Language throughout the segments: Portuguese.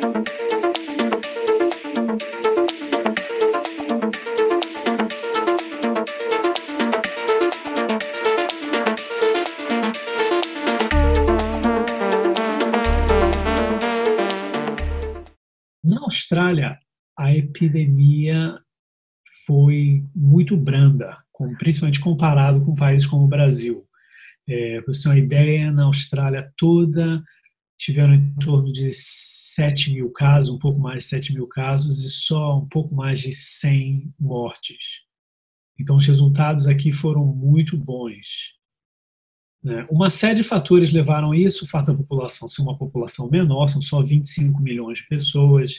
Na Austrália, a epidemia foi muito branda, principalmente comparado com países como o Brasil. Para você ter uma ideia, na Austrália toda tiveram em torno de 7 mil casos, um pouco mais de 7 mil casos, e só um pouco mais de 100 mortes. Então, os resultados aqui foram muito bons, né? Uma série de fatores levaram a isso, o fato da população ser uma população menor, são só 25 milhões de pessoas.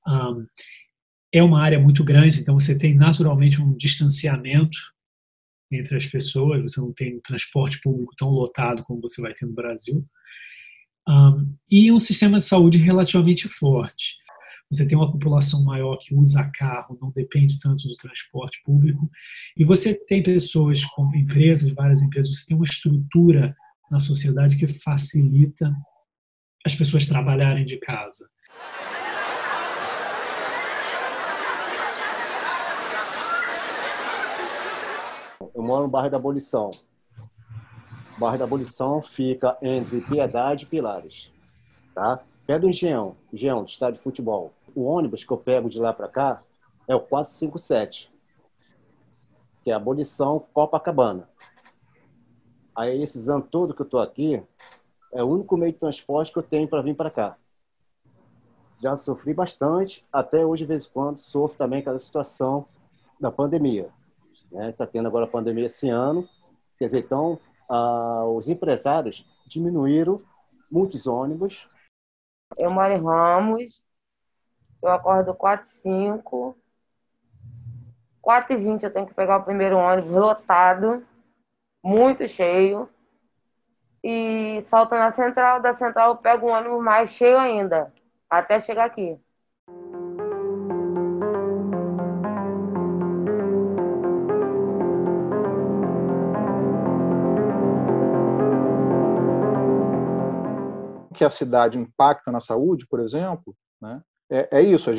É uma área muito grande, então você tem naturalmente um distanciamento entre as pessoas, você não tem um transporte público tão lotado como você vai ter no Brasil. E um sistema de saúde relativamente forte. Você tem uma população maior que usa carro, não depende tanto do transporte público, e você tem pessoas como empresas, várias empresas, você tem uma estrutura na sociedade que facilita as pessoas trabalharem de casa. Eu moro no bairro da Abolição. O bairro da Abolição fica entre Piedade e Pilares, tá? Perto do Engenhão, do estádio de futebol. O ônibus que eu pego de lá para cá é o 457, que é a Abolição Copacabana. Aí, esses anos todos que eu estou aqui, é o único meio de transporte que eu tenho para vir para cá. Já sofri bastante, até hoje, de vez em quando, sofro também com a situação da pandemia. Está tendo agora a pandemia esse ano. Quer dizer, então, os empresários diminuíram muitos ônibus. Eu moro em Ramos, eu acordo 4h05, 4h20 eu tenho que pegar o primeiro ônibus lotado, muito cheio, e salto na central, da central eu pego um ônibus mais cheio ainda, até chegar aqui. Que a cidade impacta na saúde, por exemplo, né? É isso, a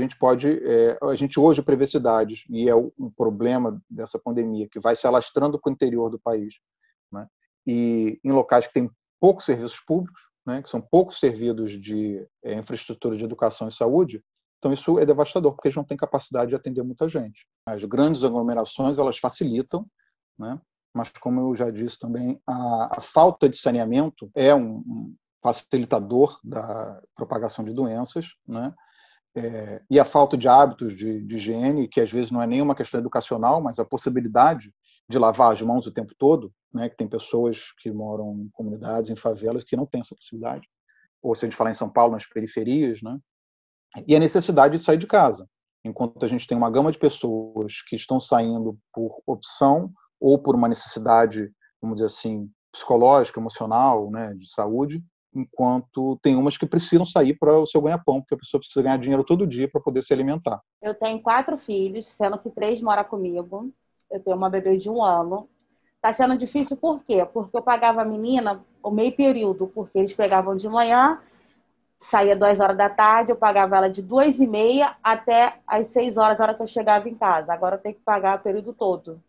gente hoje prevê cidades, e é um problema dessa pandemia, que vai se alastrando para o interior do país, né? E em locais que têm poucos serviços públicos, né? Que são poucos servidos de infraestrutura de educação e saúde, então isso é devastador, porque eles não têm capacidade de atender muita gente. As grandes aglomerações, elas facilitam, né? Mas, como eu já disse também, a falta de saneamento é um facilitador da propagação de doenças, né? E a falta de hábitos de higiene, que às vezes não é nenhuma questão educacional, mas a possibilidade de lavar as mãos o tempo todo, né? Que tem pessoas que moram em comunidades, em favelas, que não têm essa possibilidade. Ou se a gente falar em São Paulo, nas periferias, né? E a necessidade de sair de casa. Enquanto a gente tem uma gama de pessoas que estão saindo por opção ou por uma necessidade, vamos dizer assim, psicológica, emocional, né? De saúde, enquanto tem umas que precisam sair para o seu ganha-pão, porque a pessoa precisa ganhar dinheiro todo dia para poder se alimentar. Eu tenho 4 filhos, sendo que 3 moram comigo. Eu tenho uma bebê de 1 ano. Está sendo difícil por quê? Porque eu pagava a menina o meio período, porque eles pegavam de manhã, saía 2 horas da tarde, eu pagava ela de 2h30 até as 6 horas, a hora que eu chegava em casa. Agora eu tenho que pagar o período todo,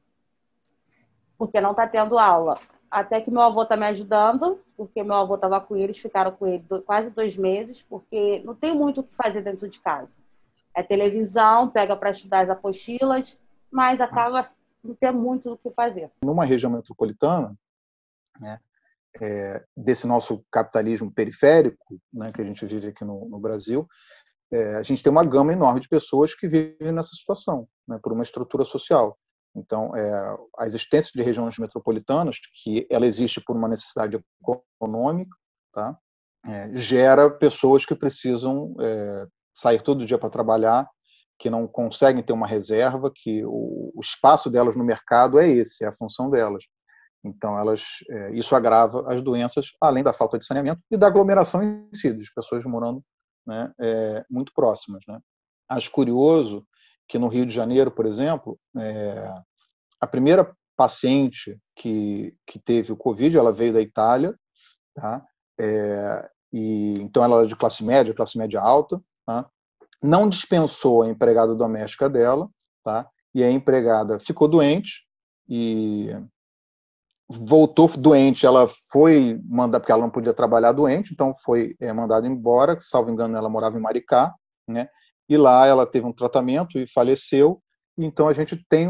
porque não está tendo aula. Até que meu avô está me ajudando, porque meu avô estava com eles, ficaram com ele quase 2 meses, porque não tem muito o que fazer dentro de casa. É televisão, pega para estudar as apostilas, mas acaba não tendo muito o que fazer. Numa região metropolitana, né, desse nosso capitalismo periférico, né, que a gente vive aqui no Brasil, a gente tem uma gama enorme de pessoas que vivem nessa situação, né, por uma estrutura social. Então, a existência de regiões metropolitanas, que ela existe por uma necessidade econômica, tá? Gera pessoas que precisam sair todo dia para trabalhar, que não conseguem ter uma reserva, que o espaço delas no mercado é esse, é a função delas. Então, isso agrava as doenças, além da falta de saneamento e da aglomeração em si, das pessoas morando, né, muito próximas, né? Acho curioso que no Rio de Janeiro, por exemplo, a primeira paciente que teve o Covid, ela veio da Itália, tá? E então ela era de classe média alta, tá? Não dispensou a empregada doméstica dela, tá? E a empregada ficou doente e voltou doente. Ela foi mandada, porque ela não podia trabalhar doente, então foi mandada embora. Salvo engano, ela morava em Maricá, né? E lá ela teve um tratamento e faleceu. Então a gente tem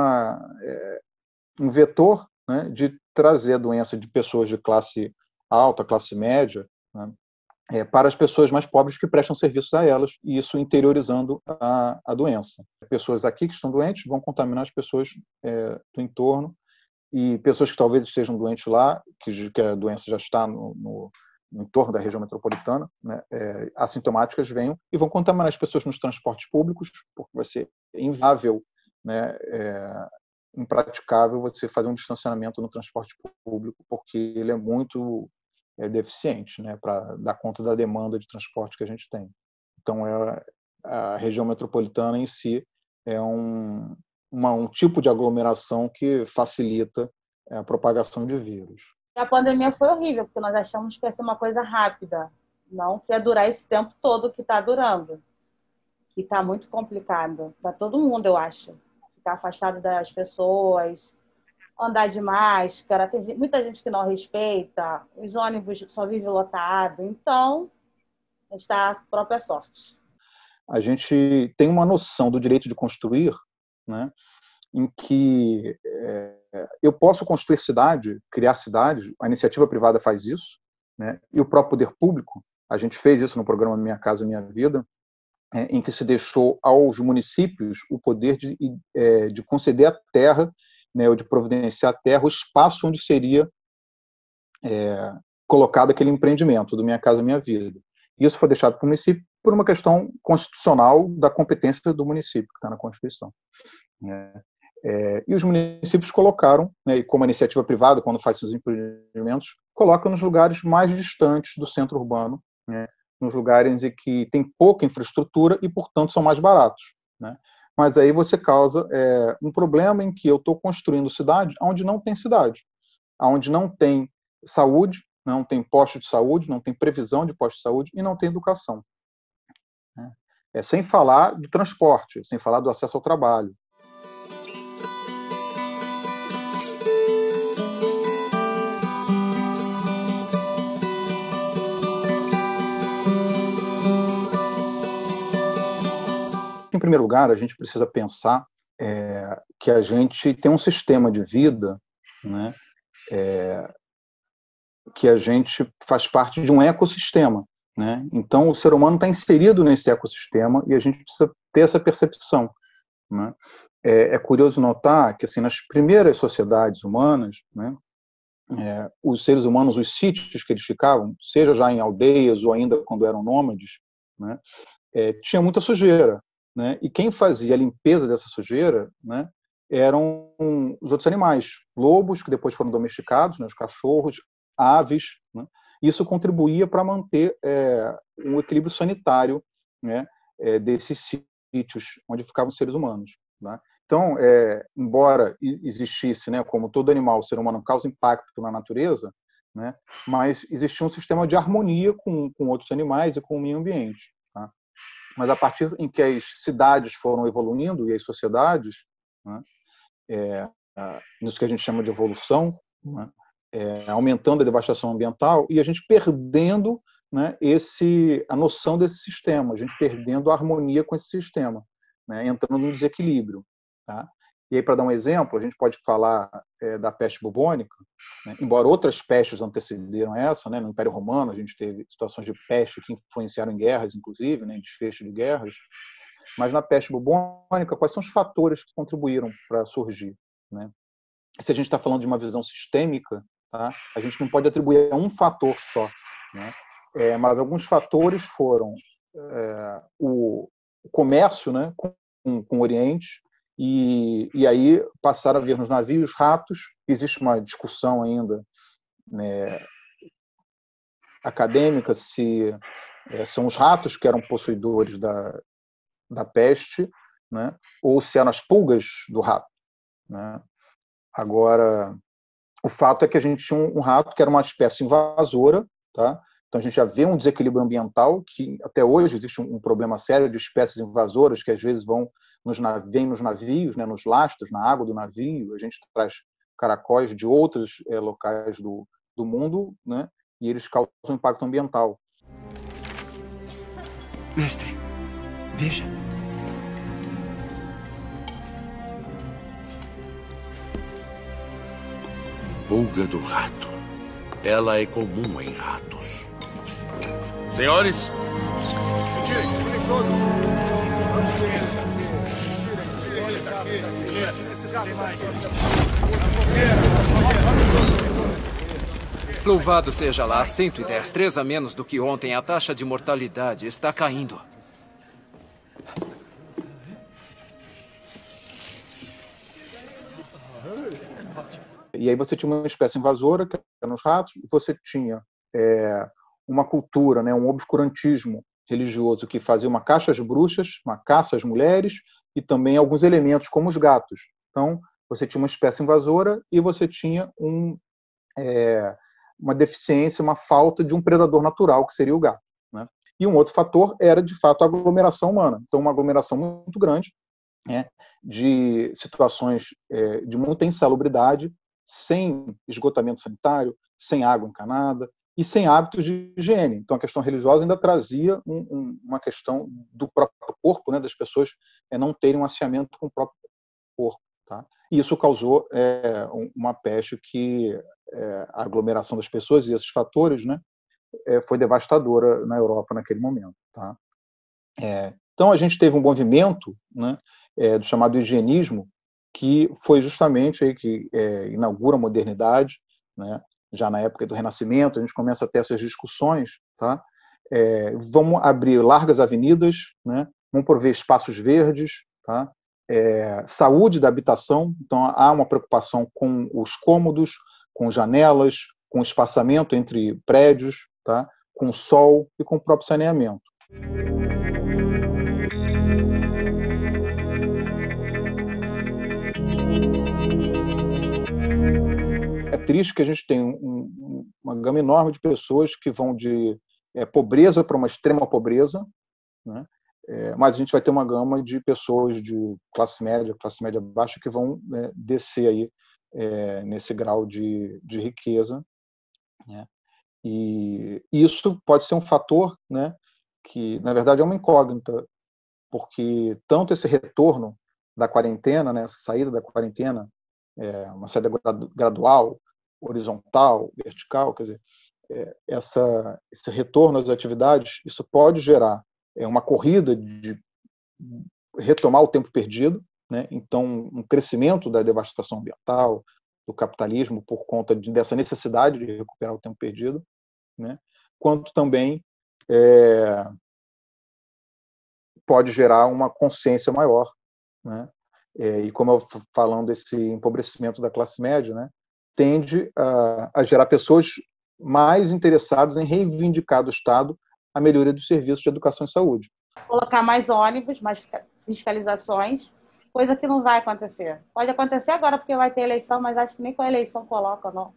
um vetor, né, de trazer a doença de pessoas de classe alta, classe média, né, para as pessoas mais pobres que prestam serviços a elas, e isso interiorizando a doença. Pessoas aqui que estão doentes vão contaminar as pessoas do entorno, e pessoas que talvez estejam doentes lá, que a doença já está no entorno da região metropolitana, né, assintomáticas, venham e vão contaminar as pessoas nos transportes públicos, porque vai ser inviável, né, impraticável você fazer um distanciamento no transporte público, porque ele é muito deficiente, né, para dar conta da demanda de transporte que a gente tem. Então, a região metropolitana em si é um tipo de aglomeração que facilita a propagação de vírus. A pandemia foi horrível, porque nós achamos que ia ser uma coisa rápida, não que ia durar esse tempo todo que está durando, que está muito complicado para todo mundo, eu acho. Ficar afastado das pessoas, andar de máscara, tem muita gente que não respeita, os ônibus só vivem lotados, então está a própria sorte. A gente tem uma noção do direito de construir, né, em que eu posso construir cidade, criar cidade, a iniciativa privada faz isso, né, e o próprio poder público, a gente fez isso no programa Minha Casa Minha Vida, em que se deixou aos municípios o poder de conceder a terra, né, ou de providenciar a terra, o espaço onde seria colocado aquele empreendimento do Minha Casa Minha Vida. Isso foi deixado para o município por uma questão constitucional da competência do município, que está na Constituição. E os municípios colocaram, né, e como a iniciativa privada, quando faz seus empreendimentos, coloca nos lugares mais distantes do centro urbano, né, nos lugares em que tem pouca infraestrutura e, portanto, são mais baratos, né? Mas aí você causa um problema em que eu estou construindo cidade onde não tem cidade, onde não tem saúde, não tem posto de saúde, não tem previsão de posto de saúde e não tem educação. Sem falar do transporte, sem falar do acesso ao trabalho. Em primeiro lugar, a gente precisa pensar que a gente tem um sistema de vida, né, que a gente faz parte de um ecossistema, né? Então, o ser humano está inserido nesse ecossistema e a gente precisa ter essa percepção, né? É curioso notar que, assim, nas primeiras sociedades humanas, né, os seres humanos, os sítios que eles ficavam, seja já em aldeias ou ainda quando eram nômades, né, tinha muita sujeira, né? E quem fazia a limpeza dessa sujeira, né, eram os outros animais, lobos, que depois foram domesticados, né, os cachorros, aves, né? Isso contribuía para manter um equilíbrio sanitário, né, desses sítios onde ficavam os seres humanos, né? Então, embora existisse, né, como todo animal, o ser humano causa impacto na natureza, né, mas existia um sistema de harmonia com outros animais e com o meio ambiente, tá? Mas a partir em que as cidades foram evoluindo e as sociedades, né, nisso que a gente chama de evolução, né, aumentando a devastação ambiental e a gente perdendo, né, a noção desse sistema, a gente perdendo a harmonia com esse sistema, né, entrando num desequilíbrio, tá? E aí, para dar um exemplo, a gente pode falar da peste bubônica, né, embora outras pestes antecederam essa, né, no Império Romano a gente teve situações de peste que influenciaram em guerras, inclusive, né, em desfecho de guerras, mas na peste bubônica, quais são os fatores que contribuíram para surgir, né? Se a gente está falando de uma visão sistêmica, tá, a gente não pode atribuir a um fator só, né? Mas alguns fatores foram o comércio, né, com o Oriente, e aí passaram a ver nos navios ratos. Existe uma discussão ainda, né, acadêmica se são os ratos que eram possuidores da peste, né, ou se eram as pulgas do rato, né? Agora, o fato é que a gente tinha um rato que era uma espécie invasora, tá? Então, a gente já vê um desequilíbrio ambiental, que até hoje existe um problema sério de espécies invasoras que às vezes vêm nos navios, né, nos lastros, na água do navio. A gente traz caracóis de outros locais do mundo, né, e eles causam impacto ambiental. Mestre, veja. Pulga do rato. Ela é comum em ratos. Senhores? Louvado seja lá, 110, 3 a menos do que ontem. A taxa de mortalidade está caindo. E aí você tinha uma espécie invasora, que era nos ratos, e você tinha uma cultura, né, um obscurantismo religioso que fazia uma caça às bruxas, uma caça às mulheres, e também alguns elementos como os gatos. Então, você tinha uma espécie invasora e você tinha uma deficiência, uma falta de um predador natural, que seria o gato, né? E um outro fator era, de fato, a aglomeração humana. Então, uma aglomeração muito grande, né, de situações de muita insalubridade, sem esgotamento sanitário, sem água encanada e sem hábitos de higiene. Então, a questão religiosa ainda trazia uma questão do próprio corpo, né, das pessoas não terem um asseamento com o próprio corpo. Tá? E isso causou uma peste que a aglomeração das pessoas e esses fatores, né, foi devastadora na Europa naquele momento. Tá? Então, a gente teve um movimento, né, do chamado higienismo, que foi justamente aí que inaugura a modernidade, né? Já na época do Renascimento, a gente começa a ter essas discussões, tá? Vamos abrir largas avenidas, né? Vamos prover espaços verdes, tá? Saúde da habitação, então há uma preocupação com os cômodos, com janelas, com espaçamento entre prédios, tá? Com sol e com o próprio saneamento. É triste que a gente tem uma gama enorme de pessoas que vão de pobreza para uma extrema pobreza, né? Mas a gente vai ter uma gama de pessoas de classe média baixa, que vão descer aí nesse grau de riqueza, né? E isso pode ser um fator, né, que, na verdade, é uma incógnita, porque tanto esse retorno da quarentena, né, essa saída da quarentena, uma saída gradual, horizontal, vertical, quer dizer, esse retorno às atividades, isso pode gerar uma corrida de retomar o tempo perdido, né? Então, um crescimento da devastação ambiental, do capitalismo, por conta dessa necessidade de recuperar o tempo perdido, né? Quanto também pode gerar uma consciência maior, né? E como eu falando desse empobrecimento da classe média, né, tende a gerar pessoas mais interessadas em reivindicar do Estado a melhoria dos serviços de educação e saúde. Colocar mais ônibus, mais fiscalizações, coisa que não vai acontecer. Pode acontecer agora porque vai ter eleição, mas acho que nem com a eleição coloca, não.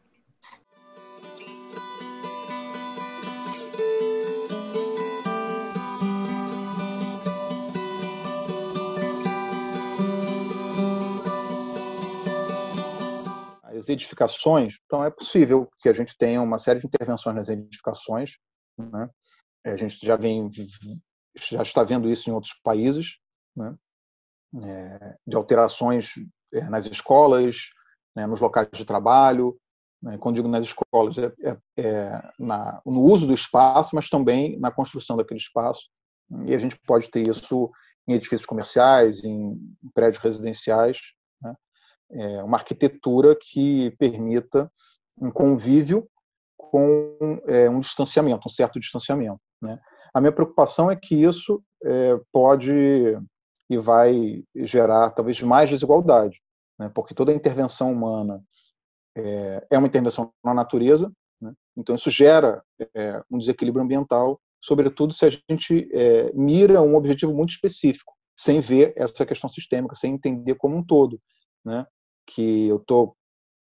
As edificações, então é possível que a gente tenha uma série de intervenções nas edificações, né? A gente já está vendo isso em outros países, né? De alterações nas escolas, né, nos locais de trabalho, né? Quando digo nas escolas, no uso do espaço, mas também na construção daquele espaço, e a gente pode ter isso em edifícios comerciais, em prédios residenciais, né? Uma arquitetura que permita um convívio com um distanciamento, um certo distanciamento, né? A minha preocupação é que isso pode e vai gerar talvez mais desigualdade, né? Porque toda intervenção humana é uma intervenção na natureza, né? Então isso gera um desequilíbrio ambiental, sobretudo se a gente mira um objetivo muito específico, sem ver essa questão sistêmica, sem entender como um todo, né? Que eu estou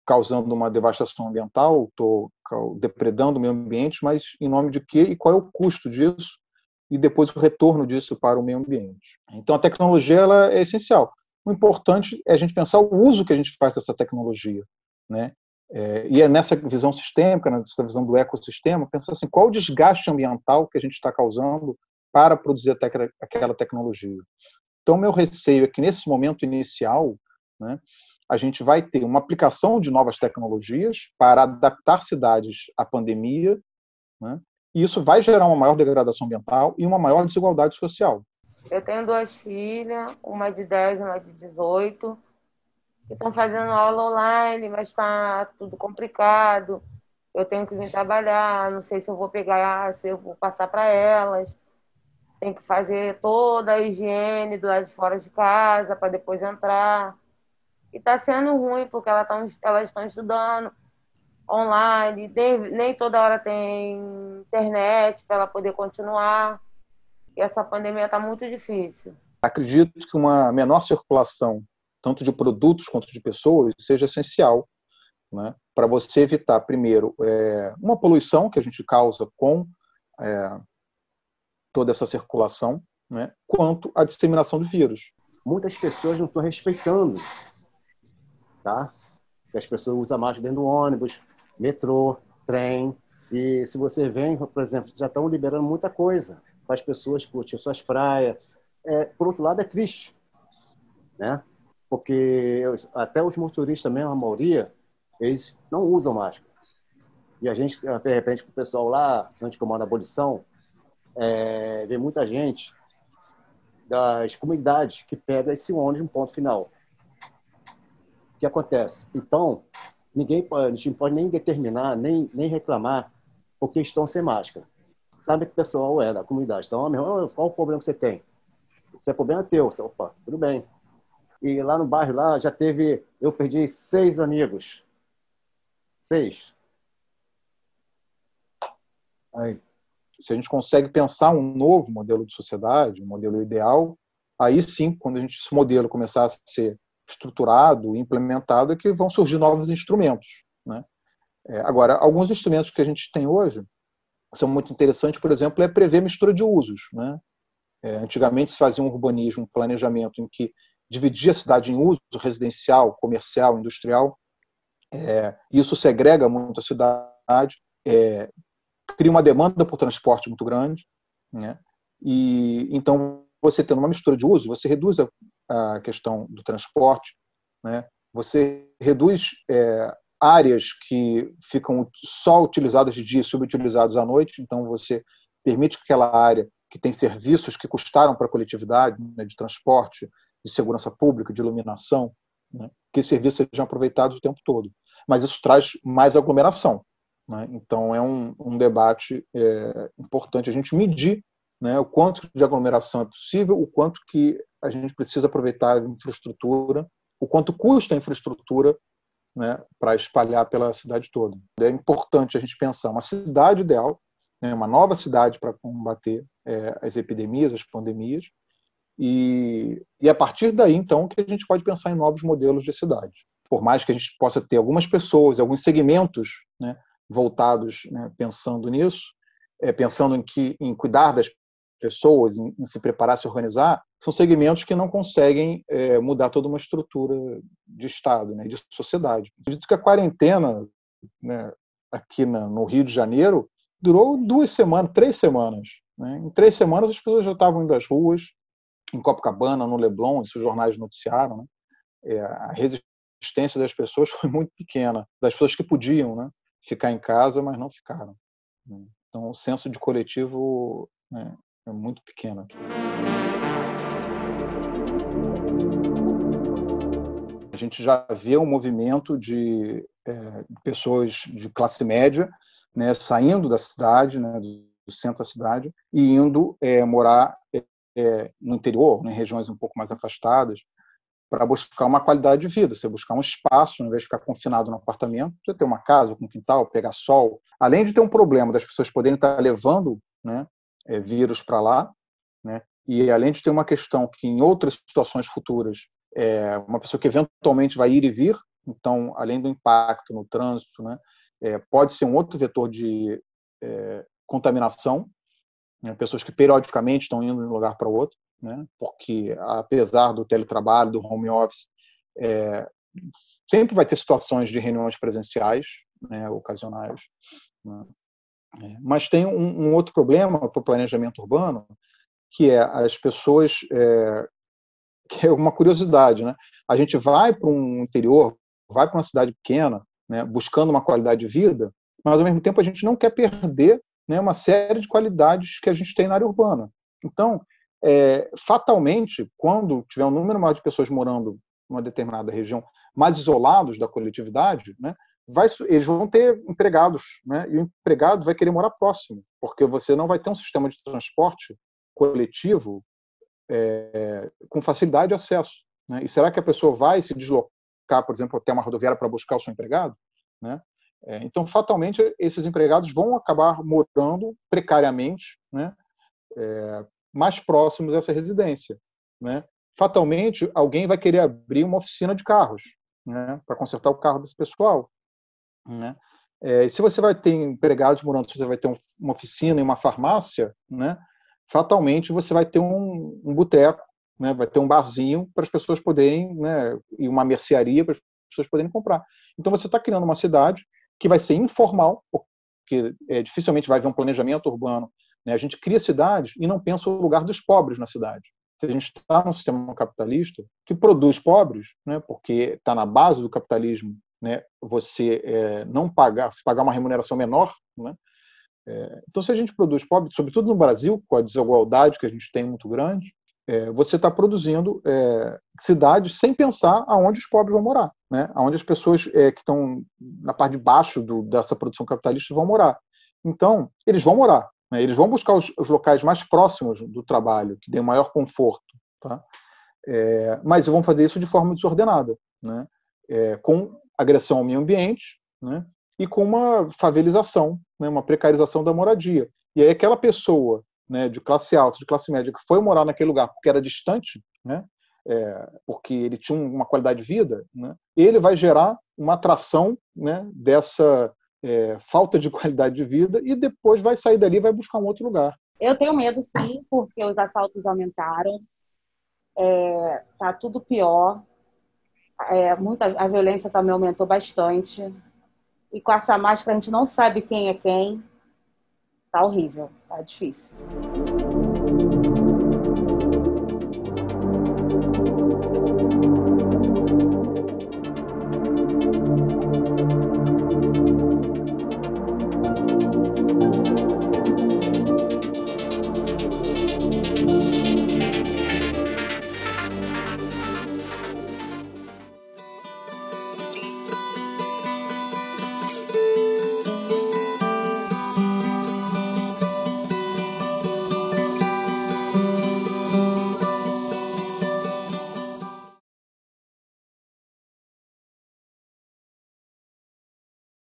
causando uma devastação ambiental, estou depredando o meio ambiente, mas em nome de quê e qual é o custo disso e depois o retorno disso para o meio ambiente. Então, a tecnologia ela é essencial. O importante é a gente pensar o uso que a gente faz dessa tecnologia, né? E é nessa visão sistêmica, nessa visão do ecossistema, pensar assim, qual o desgaste ambiental que a gente está causando para produzir aquela tecnologia. Então, meu receio é que nesse momento inicial, né, a gente vai ter uma aplicação de novas tecnologias para adaptar cidades à pandemia, né, e isso vai gerar uma maior degradação ambiental e uma maior desigualdade social. Eu tenho 2 filhas, uma de 10 e uma de 18, que estão fazendo aula online, mas está tudo complicado. Eu tenho que vir trabalhar, não sei se eu vou pegar, se eu vou passar para elas. Tem que fazer toda a higiene do lado de fora de casa para depois entrar. E está sendo ruim, porque elas estão estudando online, nem toda hora tem internet para ela poder continuar. E essa pandemia está muito difícil. Acredito que uma menor circulação, tanto de produtos quanto de pessoas, seja essencial, né, para você evitar, primeiro, uma poluição que a gente causa com toda essa circulação, né, quanto à disseminação do vírus. Muitas pessoas não estão respeitando, tá? As pessoas usam máscara dentro do ônibus, metrô, trem, e se você vem, por exemplo, já estão liberando muita coisa para as pessoas curtirem suas praias. Por outro lado, é triste, né? Porque até os motoristas mesmo, a maioria, eles não usam máscara. E a gente, de repente, com o pessoal lá, onde comanda a abolição, vê muita gente das comunidades que pega esse ônibus no ponto final. O que acontece? Então, a gente não pode nem determinar, nem reclamar, porque estão sem máscara. Sabe que o pessoal da comunidade. Então, qual o problema que você tem? Esse problema é teu. Opa, tudo bem. E lá no bairro, lá, eu perdi 6 amigos. 6. Aí, se a gente consegue pensar um novo modelo de sociedade, um modelo ideal, aí sim, quando esse modelo começar a ser estruturado, implementado, é que vão surgir novos instrumentos, né? Agora, alguns instrumentos que a gente tem hoje são muito interessantes, por exemplo, prever mistura de usos, né? Antigamente se fazia um urbanismo, um planejamento em que dividia a cidade em uso residencial, comercial, industrial. Isso segrega muito a cidade, cria uma demanda por transporte muito grande, né? E então você tendo uma mistura de uso, você reduz a questão do transporte, né? Você reduz áreas que ficam só utilizadas de dia e subutilizadas à noite, então você permite que aquela área que tem serviços que custaram para a coletividade, né, de transporte, de segurança pública, de iluminação, né, que esses serviços sejam aproveitados o tempo todo. Mas isso traz mais aglomeração, né? Então é um debate importante a gente medir, né, o quanto de aglomeração é possível, o quanto que a gente precisa aproveitar a infraestrutura, o quanto custa a infraestrutura, né, para espalhar pela cidade toda. É importante a gente pensar uma cidade ideal, né, uma nova cidade para combater as epidemias, as pandemias, e a partir daí, então, que a gente pode pensar em novos modelos de cidade. Por mais que a gente possa ter algumas pessoas, alguns segmentos, né, voltados, né, pensando nisso, pensando em cuidar das pessoas, em se preparar, se organizar, são segmentos que não conseguem mudar toda uma estrutura de Estado, né, de sociedade. Acredito que a quarentena, né, aqui no Rio de Janeiro durou 2 semanas, 3 semanas. Né? Em 3 semanas as pessoas já estavam indo às ruas, em Copacabana, no Leblon, isso os jornais noticiaram, né? A resistência das pessoas foi muito pequena, das pessoas que podiam, né, ficar em casa, mas não ficaram. Então o senso de coletivo, né, é muito pequeno aqui. A gente já vê um movimento de pessoas de classe média, né, saindo da cidade, né, do centro da cidade, e indo morar no interior, né, em regiões um pouco mais afastadas, para buscar uma qualidade de vida, você buscar um espaço, ao invés de ficar confinado no apartamento, você ter uma casa com quintal, pegar sol. Além de ter um problema das pessoas poderem estar levando, né, vírus para lá, né, e além de ter uma questão que em outras situações futuras, uma pessoa que eventualmente vai ir e vir, Então, além do impacto no trânsito, né, pode ser um outro vetor de contaminação, né, pessoas que periodicamente estão indo de um lugar para outro, né, porque, apesar do teletrabalho, do home office, sempre vai ter situações de reuniões presenciais, né, ocasionais, né. Mas tem um outro problema para o planejamento urbano, que é as pessoas, que é uma curiosidade, né? A gente vai para um interior, vai para uma cidade pequena, né, buscando uma qualidade de vida, mas ao mesmo tempo a gente não quer perder, né, uma série de qualidades que a gente tem na área urbana. Então, fatalmente, quando tiver um número maior de pessoas morando numa determinada região, mais isolados da coletividade, né, eles vão ter empregados, né, e o empregado vai querer morar próximo, porque você não vai ter um sistema de transporte coletivo com facilidade de acesso, né? E será que a pessoa vai se deslocar, por exemplo, até uma rodoviária para buscar o seu empregado, né? Então, fatalmente, esses empregados vão acabar morando precariamente, né, mais próximos dessa residência, né? Fatalmente, alguém vai querer abrir uma oficina de carros, né, para consertar o carro desse pessoal, né? E se você vai ter empregados morando, se você vai ter uma oficina e uma farmácia, né, fatalmente você vai ter um boteco, né, vai ter um barzinho para as pessoas poderem, né, e uma mercearia para as pessoas poderem comprar. Então você está criando uma cidade que vai ser informal, porque dificilmente vai haver um planejamento urbano, né? A gente cria cidades e não pensa o lugar dos pobres na cidade. Se a gente está num sistema capitalista que produz pobres, né, porque está na base do capitalismo, né, você se pagar uma remuneração menor, né? Então, se a gente produz pobres, sobretudo no Brasil, com a desigualdade que a gente tem muito grande, você está produzindo cidades sem pensar aonde os pobres vão morar, né? Aonde as pessoas que estão na parte de baixo dessa produção capitalista vão morar. Então, eles vão morar, né? Eles vão buscar os locais mais próximos do trabalho, que dêem maior conforto, tá? Mas vão fazer isso de forma desordenada, né? Com agressão ao meio ambiente, né? E com uma favelização, né, uma precarização da moradia. E aí aquela pessoa, né, de classe alta, de classe média, que foi morar naquele lugar porque era distante, né, porque ele tinha uma qualidade de vida, né, ele vai gerar uma atração, né, dessa falta de qualidade de vida e depois vai sair dali e vai buscar um outro lugar. Eu tenho medo, sim, porque os assaltos aumentaram, tá tudo pior, a violência também aumentou bastante. E com essa máscara a gente não sabe quem é quem. Tá horrível, tá difícil.